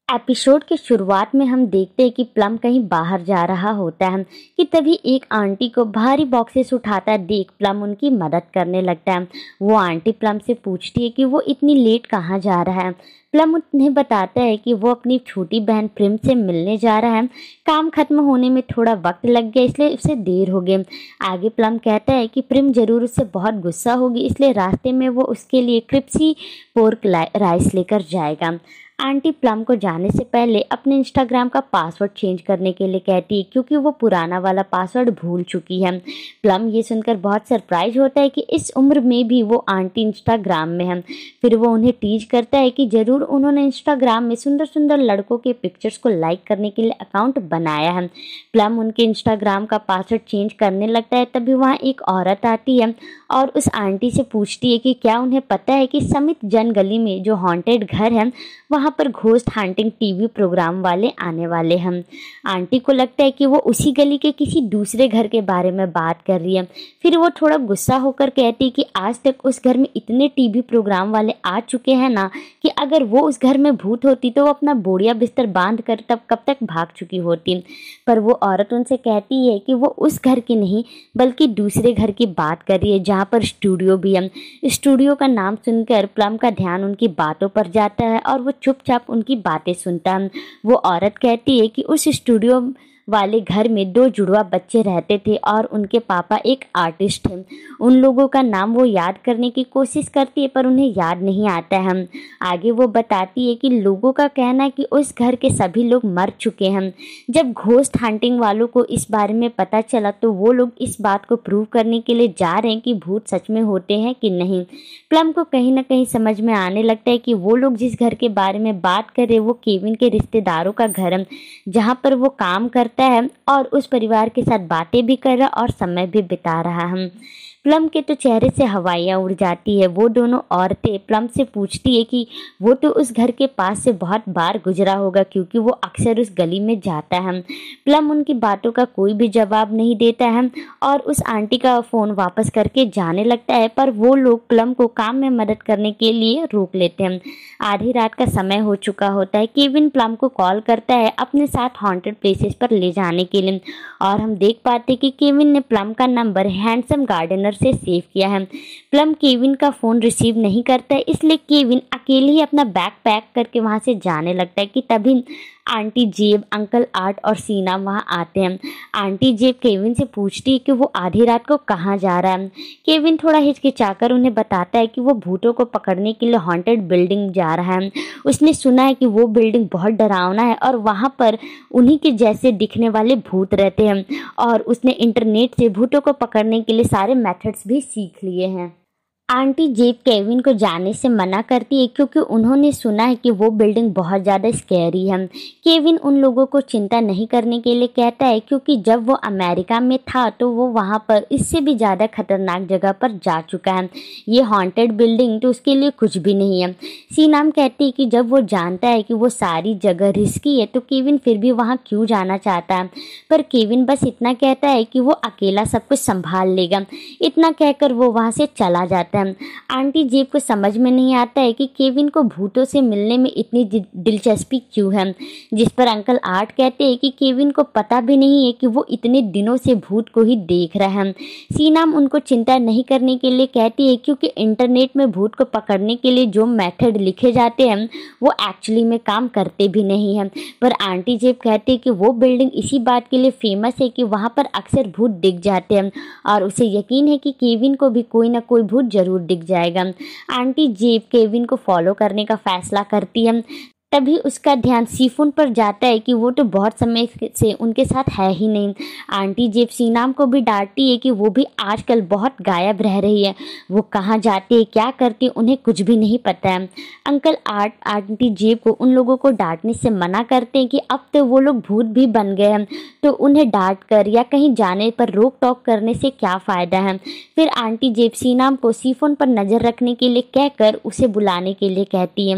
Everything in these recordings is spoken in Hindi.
एपिसोड के शुरुआत में हम देखते हैं कि प्लम कहीं बाहर जा रहा होता है कि तभी एक आंटी को भारी बॉक्सेस उठाता देख प्लम उनकी मदद करने लगता है। वो आंटी प्लम से पूछती है कि वो इतनी लेट कहाँ जा रहा है। प्लम उन्हें बताता है कि वो अपनी छोटी बहन प्रिम से मिलने जा रहा है। काम खत्म होने में थोड़ा वक्त लग गया इसलिए उसे देर हो गई। आगे प्लम कहता है कि प्रिम जरूर उससे बहुत गुस्सा होगी इसलिए रास्ते में वो उसके लिए क्रिस्पी पोर्क राइस लेकर जाएगा। आंटी प्लम को जाने से पहले अपने इंस्टाग्राम का पासवर्ड चेंज करने के लिए कहती है क्योंकि वो पुराना वाला पासवर्ड भूल चुकी है। प्लम ये सुनकर बहुत सरप्राइज होता है कि इस उम्र में भी वो आंटी इंस्टाग्राम में है। फिर वो उन्हें टीज करता है कि ज़रूर उन्होंने इंस्टाग्राम में सुंदर सुंदर लड़कों के पिक्चर्स को लाइक करने के लिए अकाउंट बनाया है। प्लम उनके इंस्टाग्राम का पासवर्ड चेंज करने लगता है तभी वहाँ एक औरत आती है और उस आंटी से पूछती है कि क्या उन्हें पता है कि समित जन गली में जो हॉन्टेड घर है वहाँ पर घोस्ट हंटिंग टीवी प्रोग्राम वाले आने वाले हैं। आंटी को लगता है कि वो उसी गली के किसी दूसरे घर के बारे में बात कर रही है। फिर वो थोड़ा गुस्सा होकर कहती है कि आज तक उस घर में इतने टीवी प्रोग्राम वाले आ चुके हैं ना कि अगर वो उस घर में भूत होती तो वो अपना बोरिया बिस्तर बांध कर तब कब तक भाग चुकी होती। पर वो औरत उनसे कहती है कि वो उस घर की नहीं बल्कि दूसरे घर की बात कर रही है जहाँ पर स्टूडियो भी है। स्टूडियो का नाम सुनकर प्लम का ध्यान उनकी बातों पर जाता है और वो चुपचाप उनकी बातें सुनता है। वो औरत कहती है कि उस स्टूडियो वाले घर में 2 जुड़वा बच्चे रहते थे और उनके पापा एक आर्टिस्ट थे। उन लोगों का नाम वो याद करने की कोशिश करती है पर उन्हें याद नहीं आता है। आगे वो बताती है कि लोगों का कहना है कि उस घर के सभी लोग मर चुके हैं। जब घोस्ट हंटिंग वालों को इस बारे में पता चला तो वो लोग इस बात को प्रूव करने के लिए जा रहे हैं कि भूत सच में होते हैं कि नहीं। प्लम को कहीं ना कहीं समझ में आने लगता है कि वो लोग जिस घर के बारे में बात कर रहे वो केविन के रिश्तेदारों का घर है जहाँ पर वो काम करता है और उस परिवार के साथ बातें भी कर रहा और समय भी बिता रहा है। प्लम के तो चेहरे से हवाइयाँ उड़ जाती है। वो दोनों औरतें प्लम से पूछती है कि वो तो उस घर के पास से बहुत बार गुजरा होगा क्योंकि वो अक्सर उस गली में जाता है। प्लम उनकी बातों का कोई भी जवाब नहीं देता है और उस आंटी का फ़ोन वापस करके जाने लगता है पर वो लोग प्लम को काम में मदद करने के लिए रोक लेते हैं। आधी रात का समय हो चुका होता है। केविन प्लम को कॉल करता है अपने साथ हॉन्टेड प्लेसेस पर ले जाने के लिए और हम देख पाते हैं कि केविन ने प्लम का नंबर हैंडसम गार्डनर से सेव किया है। प्लम केविन का फ़ोन रिसीव नहीं करता है इसलिए केविन अकेले ही अपना बैग पैक करके वहाँ से जाने लगता है कि तभी आंटी जेब, अंकल आर्ट और सीना वहाँ आते हैं। आंटी जेब केविन से पूछती है कि वो आधी रात को कहाँ जा रहा है। केविन थोड़ा हिचकिचाकर उन्हें बताता है कि वो भूतों को पकड़ने के लिए हॉन्टेड बिल्डिंग जा रहा है। उसने सुना है कि वो बिल्डिंग बहुत डरावना है और वहाँ पर उन्हीं के जैसे दिखने वाले भूत रहते हैं और उसने इंटरनेट से भूतों को पकड़ने के लिए सारे मेथड्स भी सीख लिए हैं। आंटी जेब केविन को जाने से मना करती है क्योंकि उन्होंने सुना है कि वो बिल्डिंग बहुत ज़्यादा स्कैरी है। केविन उन लोगों को चिंता नहीं करने के लिए कहता है क्योंकि जब वो अमेरिका में था तो वो वहाँ पर इससे भी ज़्यादा खतरनाक जगह पर जा चुका है। ये हॉन्टेड बिल्डिंग तो उसके लिए कुछ भी नहीं है। सीनाम कहती है कि जब वो जानता है कि वो सारी जगह रिस्की है तो केविन फिर भी वहाँ क्यों जाना चाहता है। पर केविन बस इतना कहता है कि वो अकेला सब कुछ संभाल लेगा। इतना कहकर वो वहाँ से चला जाता है। आंटी जेब को समझ में नहीं आता है कि केविन को भूतों से मिलने में इतनी दिलचस्पी क्यों है, जिस पर अंकल आर्ट कहते हैं कि केविन को पता भी नहीं है कि वो इतने दिनों से भूत को ही देख रहा है। सीनाम उनको चिंता नहीं करने के लिए कहती है क्योंकि इंटरनेट में भूत को पकड़ने के लिए जो मेथड लिखे जाते हैं वो एक्चुअली में काम करते भी नहीं हैं। पर आंटी जेब कहती है कि वो बिल्डिंग इसी बात के लिए फेमस है कि वहाँ पर अक्सर भूत दिख जाते हैं और उसे यकीन है कि केविन को भी कोई ना कोई भूत जरूर दिख जाएगा। आंटी जेब केविन को फॉलो करने का फैसला करती है। तभी उसका ध्यान सीफून पर जाता है कि वो तो बहुत समय से उनके साथ है ही नहीं। आंटी जेब सीनाम को भी डांटती है कि वो भी आजकल बहुत गायब रह रही है। वो कहाँ जाती है, क्या करती है, उन्हें कुछ भी नहीं पता है। अंकल आर्ट आंटी जेब को उन लोगों को डांटने से मना करते हैं कि अब तो वो लोग भूत भी बन गए हैं तो उन्हें डांट कर या कहीं जाने पर रोक टोक करने से क्या फ़ायदा है। फिर आंटी जेब सीनाम को सीफून पर नज़र रखने के लिए कहकर उसे बुलाने के लिए कहती है।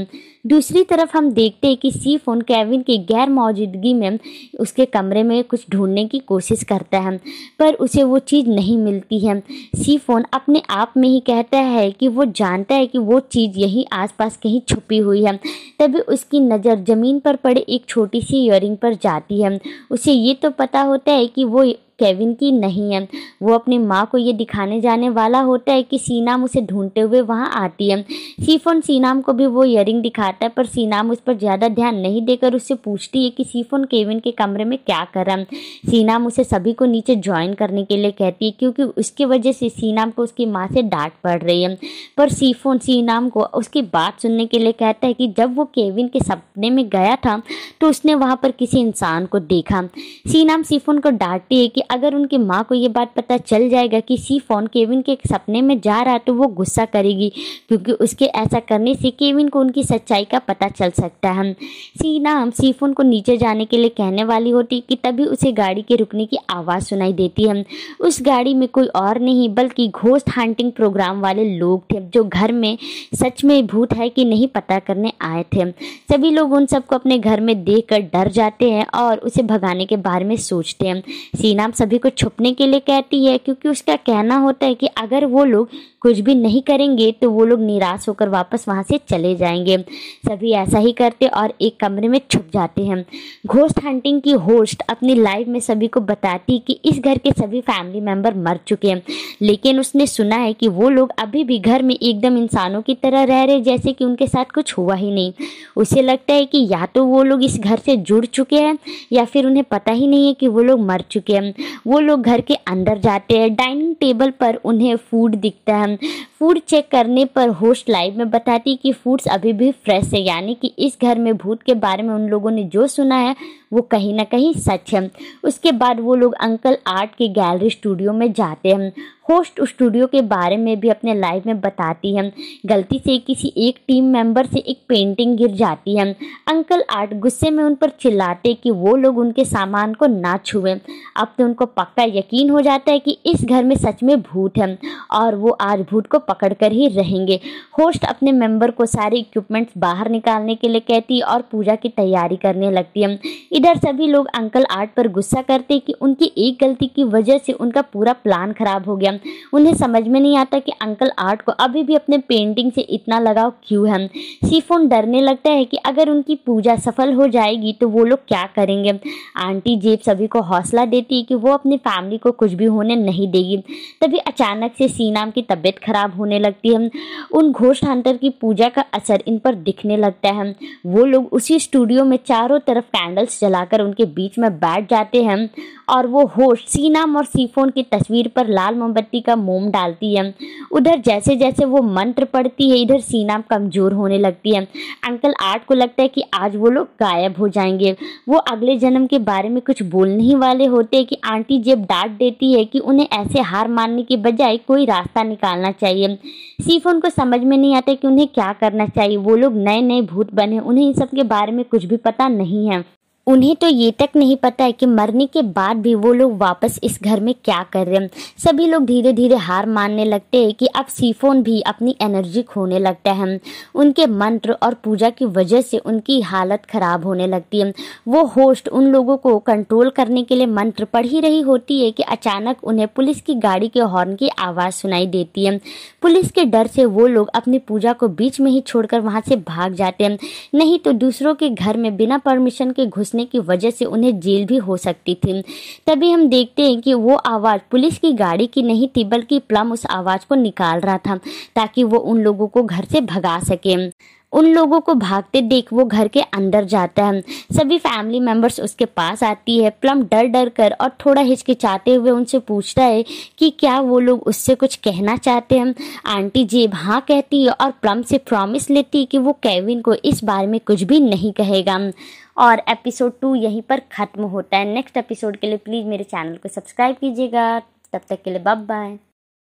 दूसरी तरफ हम देखते हैं कि सी फोन केविन की गैर मौजूदगी में उसके कमरे में कुछ ढूंढने की कोशिश करता है, पर उसे वो चीज़ नहीं मिलती है। सी फोन अपने आप में ही कहता है कि वो जानता है कि वो चीज़ यहीं आसपास कहीं छुपी हुई है। तभी उसकी नज़र ज़मीन पर पड़े एक छोटी सी ईयरिंग पर जाती है। उसे ये तो पता होता है कि वो केविन की नहीं है। वो अपनी माँ को ये दिखाने जाने वाला होता है कि सीनाम उसे ढूंढते हुए वहाँ आती है। सीफोन सीनाम को भी वो ईयरिंग दिखाता है, पर सीनाम उस पर ज़्यादा ध्यान नहीं देकर उससे पूछती है कि सीफोन केविन के कमरे में क्या कर रहा है। सीनाम उसे सभी को नीचे ज्वाइन करने के लिए कहती है, क्योंकि उसकी वजह से सीनाम को उसकी माँ से डांट पड़ रही है। पर सीफोन सीनाम को उसकी बात सुनने के लिए कहता है कि जब वो केविन के सपने में गया था तो उसने वहाँ पर किसी इंसान को देखा। सीनाम सीफोन को डांटती है कि अगर उनकी माँ को ये बात पता चल जाएगा कि सीफोन केविन के सपने में जा रहा है तो वो गुस्सा करेगी, क्योंकि उसके ऐसा करने से केविन को उनकी सच्चाई का पता चल सकता है। सीनाम सीफोन को नीचे जाने के लिए कहने वाली होती कि तभी उसे गाड़ी के रुकने की आवाज़ सुनाई देती है। उस गाड़ी में कोई और नहीं बल्कि घोस्ट हंटिंग प्रोग्राम वाले लोग थे, जो घर में सच में भूत है कि नहीं पता करने आए थे। सभी लोग उन सबको अपने घर में देखकर डर जाते हैं और उसे भगाने के बारे में सोचते हैं। सीनाम सभी को छुपने के लिए कहती है, क्योंकि उसका कहना होता है कि अगर वो लोग कुछ भी नहीं करेंगे तो वो लोग निराश होकर वापस वहाँ से चले जाएंगे। सभी ऐसा ही करते और एक कमरे में छुप जाते हैं। घोस्ट हंटिंग की होस्ट अपनी लाइव में सभी को बताती कि इस घर के सभी फैमिली मेंबर मर चुके हैं, लेकिन उसने सुना है कि वो लोग अभी भी घर में एकदम इंसानों की तरह रह रहे, जैसे कि उनके साथ कुछ हुआ ही नहीं। उसे लगता है कि या तो वो लोग इस घर से जुड़ चुके हैं या फिर उन्हें पता ही नहीं है कि वो लोग मर चुके हैं। वो लोग घर के अंदर जाते हैं। डाइनिंग टेबल पर उन्हें फूड दिखता है। फूड चेक करने पर होस्ट लाइव में बताती कि फूड्स अभी भी फ्रेश है, यानी कि इस घर में भूत के बारे में उन लोगों ने जो सुना है वो कहीं ना कहीं सच है। उसके बाद वो लोग अंकल आर्ट के गैलरी स्टूडियो में जाते हैं। होस्ट उस स्टूडियो के बारे में भी अपने लाइव में बताती है। गलती से किसी एक टीम मेंबर से एक पेंटिंग गिर जाती है। अंकल आर्ट गुस्से में उन पर चिल्लाते कि वो लोग उनके सामान को ना छुएं। अब तो उनको पक्का यकीन हो जाता है कि इस घर में सच में भूत है और वो आज भूत को पकड़ कर ही रहेंगे। होस्ट अपने मेंबर को सारे इक्विपमेंट्स बाहर निकालने के लिए कहती और पूजा की तैयारी करने लगती है। इधर सभी लोग अंकल आर्ट पर गुस्सा करते कि उनकी एक गलती की वजह से उनका पूरा प्लान खराब हो गया। उन्हें समझ में नहीं आता कि अंकल आर्ट को अभी भी अपने पेंटिंग से इतना लगाव क्यों है। सीफोन डरने लगता है कि अगर उनकी पूजा सफल हो जाएगी तो वो लोग क्या करेंगे। आंटी जेब सभी को हौसला देती है कि वो अपनी फैमिली को कुछ भी होने नहीं देगी। तभी अचानक से सीनाम की तबीयत खराब होने लगती है। उन घोस्ट हंटर की पूजा का असर इन पर दिखने लगता है। वो लोग उसी स्टूडियो में चारों तरफ कैंडल्स जलाकर उनके बीच में बैठ जाते हैं और वो होस्ट सीनाम और सीफोन की तस्वीर पर लाल मोमबत्ती का मोम डालती है। उधर जैसे जैसे वो मंत्र पढ़ती है, इधर सीनाम कमजोर होने लगती है। अंकल आर्ट को लगता है कि आज वो लोग गायब हो जाएंगे। वो अगले जन्म के बारे में कुछ बोलने ही वाले होते हैं कि आंटी जेब डांट देती है कि उन्हें ऐसे हार मानने के बजाय कोई रास्ता निकालना चाहिए। सीफोन को समझ में नहीं आता कि उन्हें क्या करना चाहिए। वो लोग नए नए भूत बने, उन्हें इन सब के बारे में कुछ भी पता नहीं है। उन्हें तो ये तक नहीं पता है कि मरने के बाद भी वो लोग वापस इस घर में क्या कर रहे हैं। सभी लोग धीरे धीरे हार मानने लगते हैं कि अब सीफोन भी अपनी एनर्जी खोने लगता है। उनके मंत्र और पूजा की वजह से उनकी हालत खराब होने लगती है। वो होस्ट उन लोगों को कंट्रोल करने के लिए मंत्र पढ़ ही रही होती है कि अचानक उन्हें पुलिस की गाड़ी के हॉर्न की आवाज़ सुनाई देती है। पुलिस के डर से वो लोग अपनी पूजा को बीच में ही छोड़कर वहाँ से भाग जाते हैं, नहीं तो दूसरों के घर में बिना परमिशन के घुसने की वजह से उन्हें जेल भी हो सकती थी। तभी हम देखते हैं कि वो आवाज़ पुलिस की गाड़ी की नहीं थी, बल्कि प्लम उस आवाज़ को निकाल रहा था ताकि वो उन लोगों को घर से भगा सके। उन लोगों को भागते देख वो घर के अंदर जाता है। सभी फैमिली मेंबर्स उसके पास आती है। प्लम डर डर कर और थोड़ा हिचकिचाते हुए उनसे पूछता है कि क्या वो लोग उससे कुछ कहना चाहते हैं। आंटी जेब हाँ कहती है और प्लम से प्रॉमिस लेती है कि वो केविन को इस बारे में कुछ भी नहीं कहेगा। और एपिसोड 2 यहीं पर ख़त्म होता है। नेक्स्ट एपिसोड के लिए प्लीज़ मेरे चैनल को सब्सक्राइब कीजिएगा। तब तक के लिए बाय बाय।